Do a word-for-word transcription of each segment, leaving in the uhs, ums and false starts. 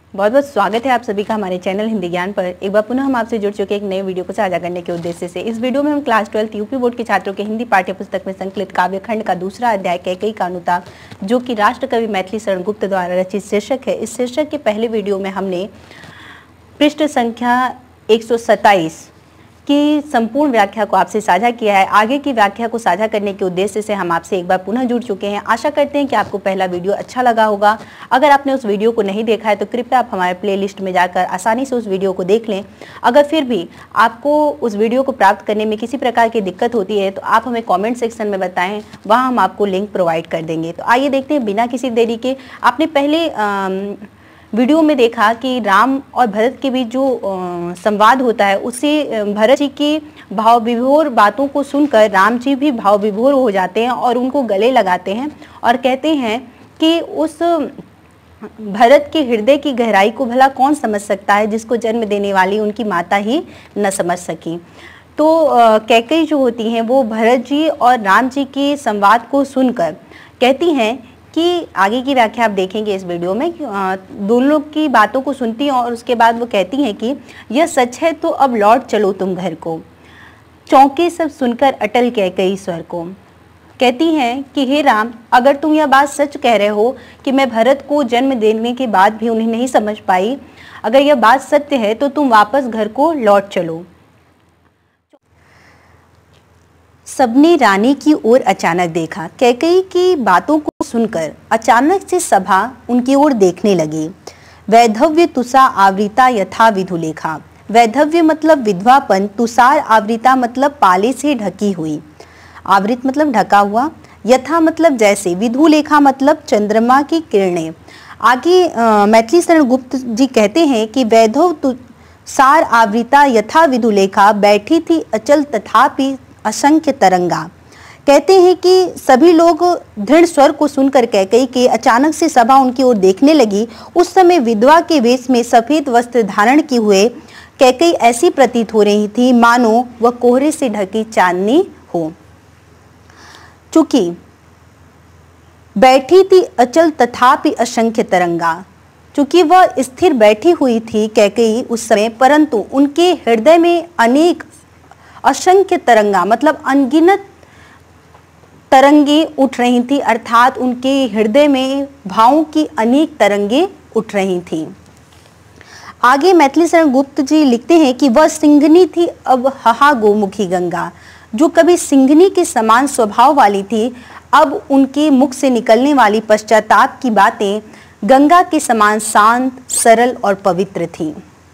बहुत बहुत स्वागत है आप सभी का हमारे चैनल हिंदी ज्ञान पर। एक बार पुनः हम आपसे जुड़ चुके एक नए वीडियो को साझा करने के उद्देश्य से। इस वीडियो में हम क्लास ट्वेल्थ यूपी बोर्ड के छात्रों के हिंदी पाठ्य पुस्तक में संकलित काव्यखंड का दूसरा अध्याय कैकेयी का अनुताप, जो कि राष्ट्रकवि मैथिली शरण गुप्त द्वारा रचित शीर्षक है। इस शीर्षक के पहले वीडियो में हमने पृष्ठ संख्या एक सौ सत्ताईस की संपूर्ण व्याख्या को आपसे साझा किया है। आगे की व्याख्या को साझा करने के उद्देश्य से हम आपसे एक बार पुनः जुड़ चुके हैं। आशा करते हैं कि आपको पहला वीडियो अच्छा लगा होगा। अगर आपने उस वीडियो को नहीं देखा है तो कृपया आप हमारे प्लेलिस्ट में जाकर आसानी से उस वीडियो को देख लें। अगर फिर भी आपको उस वीडियो को प्राप्त करने में किसी प्रकार की दिक्कत होती है तो आप हमें कॉमेंट सेक्शन में बताएं, वहाँ हम आपको लिंक प्रोवाइड कर देंगे। तो आइए देखते हैं बिना किसी देरी के। आपने पहले आ, वीडियो में देखा कि राम और भरत के बीच जो संवाद होता है, उससे भरत जी की भाव विभोर बातों को सुनकर राम जी भी भाव विभोर हो जाते हैं और उनको गले लगाते हैं और कहते हैं कि उस भरत के हृदय की गहराई को भला कौन समझ सकता है, जिसको जन्म देने वाली उनकी माता ही न समझ सकी। तो कैकेयी जो होती हैं वो भरत जी और राम जी के संवाद को सुनकर कहती हैं कि आगे की व्याख्या आप देखेंगे इस वीडियो में, दोनों की बातों को सुनती हैं और उसके बाद वो कहती हैं कि यह सच है तो अब लौट चलो तुम घर को। चौंके सब सुनकर अटल कैकेयी स्वर को। कहती हैं कि हे राम, अगर तुम यह बात सच कह रहे हो कि मैं भरत को जन्म देने के बाद भी उन्हें नहीं समझ पाई, अगर यह बात सत्य है तो तुम वापस घर को लौट चलो। सबने रानी की ओर अचानक देखा। कैकेयी की बातों को सुनकर अचानक से सभा उनकी ओर देखने लगी। वैधव्य तुषा आवृता यथा विधुलेखा। वैधव्य मतलब विधवापन, तुषार आवृता मतलब पाले से ढकी हुई, आवृत मतलब ढका हुआ, यथा मतलब जैसे, विधुलेखा मतलब चंद्रमा की किरणें। आगे मैथिली शरण गुप्त जी कहते हैं कि वैधव तुषार आवृता यथा विधुलेखा बैठी थी अचल तथापि असंख्य तरंगा। कहते हैं कि सभी लोग दृढ़ स्वर को सुनकर कैकेयी के अचानक से सभा उनकी ओर देखने लगी। उस समय विधवा के वेश में सफेद वस्त्र धारण किए हुए कैकेयी ऐसी प्रतीत हो रही थी मानो वह कोहरे से ढकी चांदनी हो। चूंकि बैठी थी अचल तथापि असंख्य तरंगा, चूंकि वह स्थिर बैठी हुई थी कैकेयी उस समय, परंतु उनके हृदय में अनेक असंख्य तरंगा मतलब अनगिनत तरंगे उठ रही थी, अर्थात उनके हृदय में भावों की अनेक तरंगे उठ रही थी। आगे मैथिली शरण गुप्त जी लिखते हैं कि वह सिंघनी थी अब हहा गोमुखी गंगा। जो कभी सिंघनी के समान स्वभाव वाली थी, अब उनके मुख से निकलने वाली पश्चाताप की बातें गंगा के समान शांत, सरल और पवित्र थी।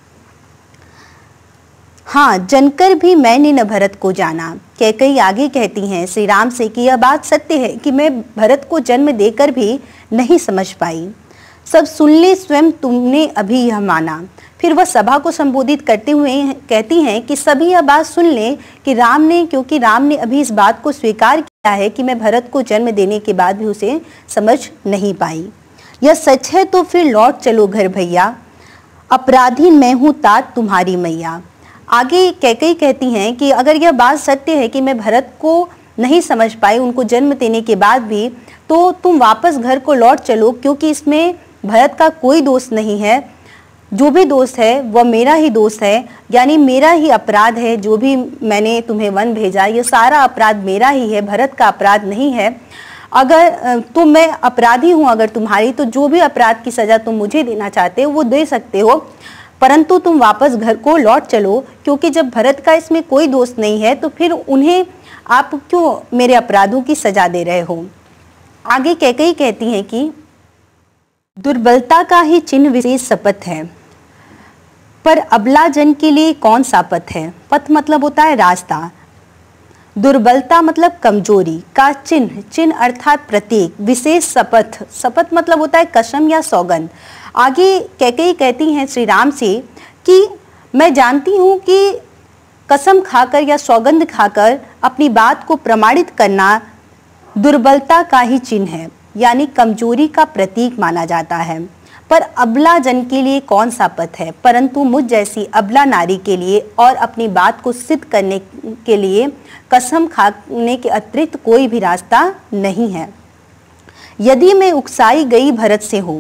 हाँ, जनकर भी मैंने न भरत को जाना। कैकेयी आगे कहती हैं श्री राम से कि यह बात सत्य है कि मैं भरत को जन्म देकर भी नहीं समझ पाई। सब सुन ले, स्वयं तुमने अभी यह माना। फिर वह सभा को संबोधित करते हुए कहती हैं कि सभी यह बात सुन लें कि राम ने क्योंकि राम ने अभी इस बात को स्वीकार किया है कि मैं भरत को जन्म देने के बाद भी उसे समझ नहीं पाई। यह सच है तो फिर लौट चलो घर भैया, अपराधी मैं हूँ तात तुम्हारी मैया। आगे कैकेयी कहती हैं कि अगर यह बात सत्य है कि मैं भरत को नहीं समझ पाई उनको जन्म देने के बाद भी, तो तुम वापस घर को लौट चलो, क्योंकि इसमें भरत का कोई दोष नहीं है। जो भी दोष है वह मेरा ही दोष है, यानी मेरा ही अपराध है। जो भी मैंने तुम्हें वन भेजा, यह सारा अपराध मेरा ही है, भरत का अपराध नहीं है। अगर तो मैं अपराधी हूँ अगर तुम्हारी, तो जो भी अपराध की सज़ा तुम मुझे देना चाहते हो वो दे सकते हो, परंतु तुम वापस घर को लौट चलो, क्योंकि जब भरत का इसमें कोई दोष नहीं है तो फिर उन्हें आप क्यों मेरे अपराधों की सजा दे रहे हो। आगे कैकेयी कहती हैं कि दुर्बलता का ही चिन्ह विशेष शपथ है, पर अबला जन के लिए कौन सा पथ है। पथ मतलब होता है रास्ता, दुर्बलता मतलब कमजोरी का चिन्ह, चिन्ह अर्थात प्रतीक, विशेष शपथ, शपथ मतलब होता है कसम या सौगंध। आगे कैकेयी कहती हैं श्री राम से कि मैं जानती हूँ कि कसम खाकर या सौगंध खाकर अपनी बात को प्रमाणित करना दुर्बलता का ही चिन्ह है, यानी कमजोरी का प्रतीक माना जाता है। पर अबला जन के लिए कौन सा पथ है, परंतु मुझ जैसी अबला नारी के लिए और अपनी बात को सिद्ध करने के लिए कसम खाने के अतिरिक्त कोई भी रास्ता नहीं है। यदि मैं उकसाई गई भरत से हूँ,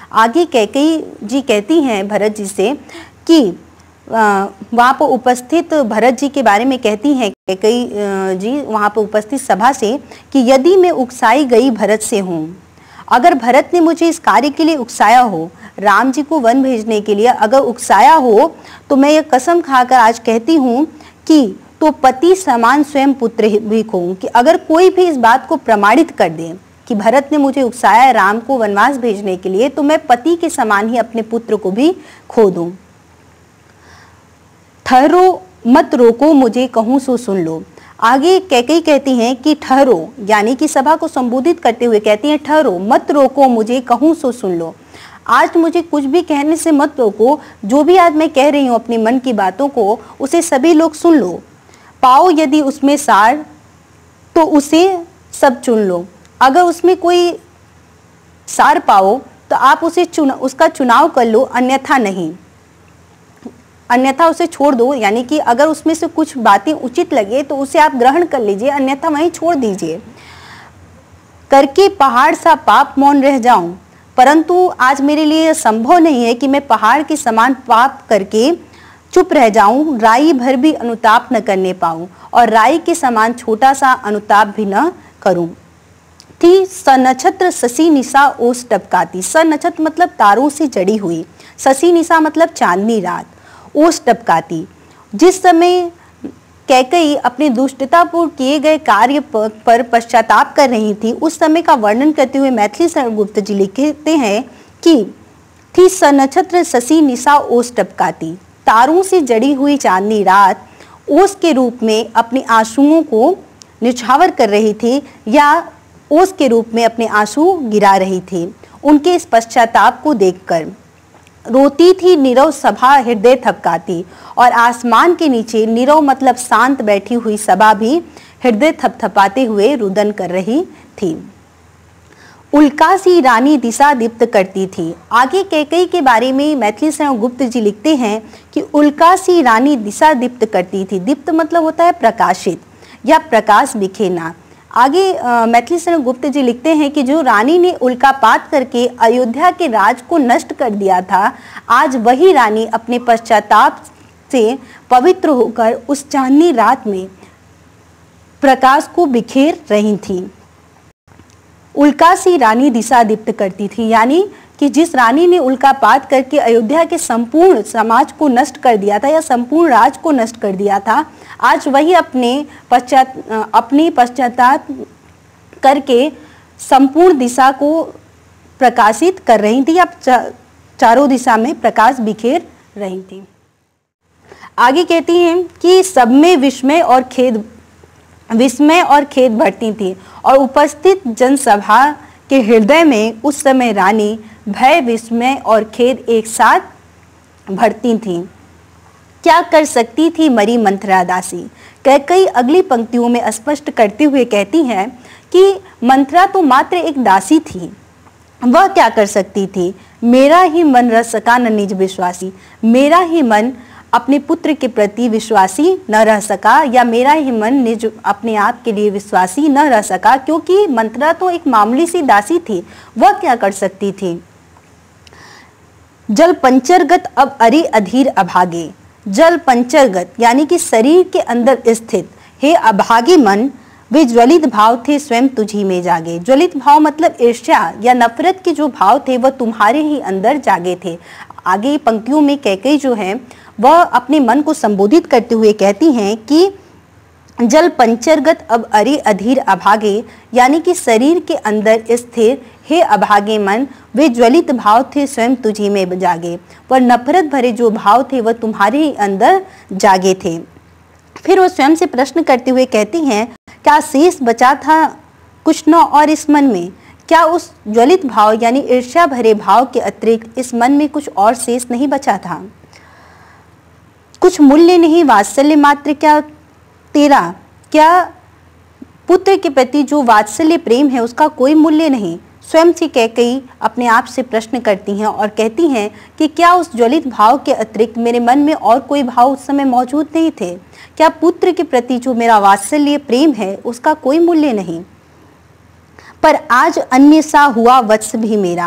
आगे कैकेयी जी कहती हैं भरत जी से कि वहाँ पर उपस्थित भरत जी के बारे में कहती हैं कैकेयी जी वहाँ पर उपस्थित सभा से कि यदि मैं उकसाई गई भरत से हूँ, अगर भरत ने मुझे इस कार्य के लिए उकसाया हो, राम जी को वन भेजने के लिए अगर उकसाया हो, तो मैं ये कसम खाकर आज कहती हूँ कि तो पति समान स्वयं पुत्र भी कहूँ कि अगर कोई भी इस बात को प्रमाणित कर दे कि भरत ने मुझे उकसाया राम को वनवास भेजने के लिए, तो मैं पति के समान ही अपने पुत्र को भी खो दूँ। ठहरो मत रोको मुझे कहूँ सो सुन लो। आगे कैकेयी कहती हैं कि ठहरो, यानी कि सभा को संबोधित करते हुए कहती हैं ठहरो मत रोको मुझे कहूँ सो सुन लो। आज मुझे कुछ भी कहने से मत रोको, जो भी आज मैं कह रही हूँ अपने मन की बातों को, उसे सभी लोग सुन लो। पाओ यदि उसमें सार तो उसे सब चुन लो। अगर उसमें कोई सार पाओ तो आप उसे चुन उसका चुनाव कर लो, अन्यथा नहीं, अन्यथा उसे छोड़ दो। यानी कि अगर उसमें से कुछ बातें उचित लगे तो उसे आप ग्रहण कर लीजिए, अन्यथा वहीं छोड़ दीजिए। करके पहाड़ सा पाप मौन रह जाऊं, परंतु आज मेरे लिए संभव नहीं है कि मैं पहाड़ के समान पाप करके चुप रह जाऊं, राई भर भी अनुताप न करने पाऊं और राई के समान छोटा सा अनुताप भी न करूं। थी सनक्षत्र शशि निशा ओस टपकाती। सनक्षत्र मतलब तारों से जड़ी हुई, शशि निशा मतलब चांदनी रात, ओस टपकाती। जिस समय कैकेयी अपने दुष्टतापूर्ण किए गए कार्य पर पश्चाताप कर रही थी, उस समय का वर्णन करते हुए मैथिली शरण गुप्त जी लिखते हैं कि थी सनक्षत्र शशि निशा ओस टपकाती। तारों से जड़ी हुई चांदनी रात ओस के रूप में अपने आंसुओं को निछावर कर रही थी या ओस के रूप में अपने आंसू गिरा रही थी। उनके इस पश्चाताप को देखकर रोती थी नीरव सभा हृदय थपकाती, और आसमान के नीचे नीरव मतलब शांत बैठी हुई सभा भी हृदय थपथपाते हुए रुदन कर रही थी। उल्का सी रानी दिशा दीप्त करती थी। आगे कैकेयी के बारे में मैथिली शरण गुप्त जी लिखते हैं कि उल्का सी रानी दिशा दीप्त करती थी। दीप्त मतलब होता है प्रकाशित या प्रकाश बिखेरना। आगे मैथिली शरण गुप्त जी लिखते हैं कि जो रानी ने उल्कापात करके अयोध्या के राज को नष्ट कर दिया था, आज वही रानी अपने पश्चाताप से पवित्र होकर उस चांदनी रात में प्रकाश को बिखेर रही थी। उल्का सी रानी दिशा दीप्त करती थी, यानी कि जिस रानी ने उल्कापात करके अयोध्या के संपूर्ण समाज को नष्ट कर दिया था या संपूर्ण राज को नष्ट कर दिया था, आज वही अपने पश्चात अपनी पश्चाताप करके संपूर्ण दिशा को प्रकाशित कर रही थी या चा, चारों दिशा में प्रकाश बिखेर रही थी। आगे कहती हैं कि सब में विस्मय और खेद विस्मय और खेद बढ़ती थी और उपस्थित जनसभा के हृदय में उस समय रानी भय विस्मय और खेद एक साथ भरती थी। क्या कर सकती थी मरी मंथरा दासी। कैकेयी अगली पंक्तियों में स्पष्ट करते हुए कहती हैं कि मंथरा तो मात्र एक दासी थी, वह क्या कर सकती थी। मेरा ही मन रह सका न निज विश्वासी। मेरा ही मन अपने पुत्र के प्रति विश्वासी न रह सका या मेरा ही मन निज अपने आप के लिए विश्वासी न रह सका, क्योंकि मंथरा तो एक मामूली सी दासी थी, वह क्या कर सकती थी। जल पंचरगत अब अरे अधीर अभागे। जल पंचरगत यानी कि शरीर के अंदर स्थित हे अभागे मन, वे ज्वलित भाव थे स्वयं तुझी में जागे। ज्वलित भाव मतलब ईर्ष्या या नफरत के जो भाव थे वह तुम्हारे ही अंदर जागे थे। आगे पंक्तियों में कैकेयी जो है वह अपने मन को संबोधित करते हुए कहती हैं कि जल पंचरगत अब अरे अधीर अभागे, यानी कि शरीर के अंदर स्थिर हे अभागे मन, वे ज्वलित भाव थे स्वयं तुझी में जागे। पर नफरत भरे जो भाव थे वह तुम्हारे ही अंदर जागे थे। फिर वो स्वयं से प्रश्न करते हुए कहती हैं, क्या शेष बचा था कुछ न और इस मन में। क्या उस ज्वलित भाव यानी ईर्ष्या भरे भाव के अतिरिक्त इस मन में कुछ और शेष नहीं बचा था। कुछ मूल्य नहीं वात्सल्य मात्र क्या तेरा। क्या पुत्र के प्रति जो वात्सल्य प्रेम है उसका कोई मूल्य नहीं। स्वयं से कैकेयी अपने आप से प्रश्न करती हैं और कहती हैं कि क्या उस ज्वलित भाव के अतिरिक्त मेरे मन में और कोई भाव उस समय मौजूद नहीं थे। क्या पुत्र के प्रति जो मेरा वात्सल्य प्रेम है उसका कोई मूल्य नहीं। पर आज अन्य सा हुआ वत्स भी मेरा।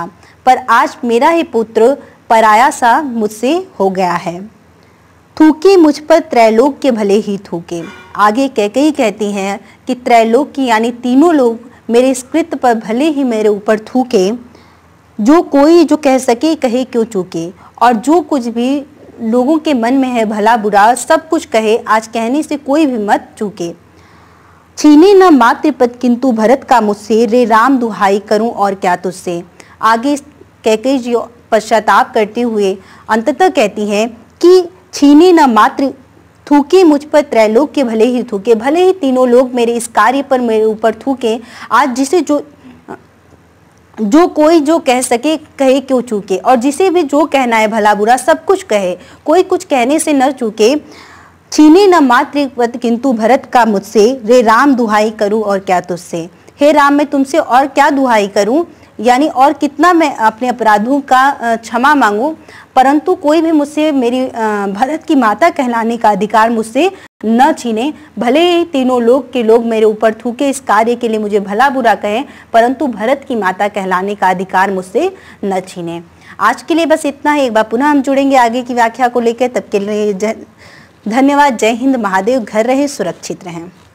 पर आज मेरा ही पुत्र पराया सा मुझसे हो गया है। थूके मुझ पर त्रैलोक के भले ही थूके। आगे कैकेयी कहती हैं कि त्रैलोक की यानी तीनों लोग मेरे इस कृत्य पर भले ही मेरे ऊपर थूके, जो कोई जो कह सके कहे क्यों चूके, और जो कुछ भी लोगों के मन में है भला बुरा सब कुछ कहे, आज कहने से कोई भी मत चूके। छीने न मातृपद किंतु भरत का मुझसे, रे राम दुहाई करूं और क्या तुझसे। आगे कैकेयी जी पश्चाताप करते हुए अंततः कहती हैं कि छीने न मातृ थूके मुझ पर त्रैलोक के भले ही थूके, भले ही तीनों लोग मेरे इस कार्य पर मेरे ऊपर थूके, आज जिसे जो जो कोई जो कह सके कहे क्यों चूके, और जिसे भी जो कहना है भला बुरा सब कुछ कहे, कोई कुछ कहने से न चूके। छीने न मातृपद किंतु भरत का मुझसे, रे राम दुहाई करूं और क्या तुझसे। हे राम मैं तुमसे और क्या दुहाई करूं, यानी और कितना मैं अपने अपराधों का क्षमा मांगूं, परंतु कोई भी मुझसे मेरी भरत की माता कहलाने का अधिकार मुझसे न छीने। भले ही तीनों लोग के लोग मेरे ऊपर थूके, इस कार्य के लिए मुझे भला बुरा कहें, परंतु भरत की माता कहलाने का अधिकार मुझसे न छीने। आज के लिए बस इतना ही। एक बार पुनः हम जुड़ेंगे आगे की व्याख्या को लेकर, तब के लिए धन्यवाद। जय हिंद, महादेव। घर रहे सुरक्षित रहें।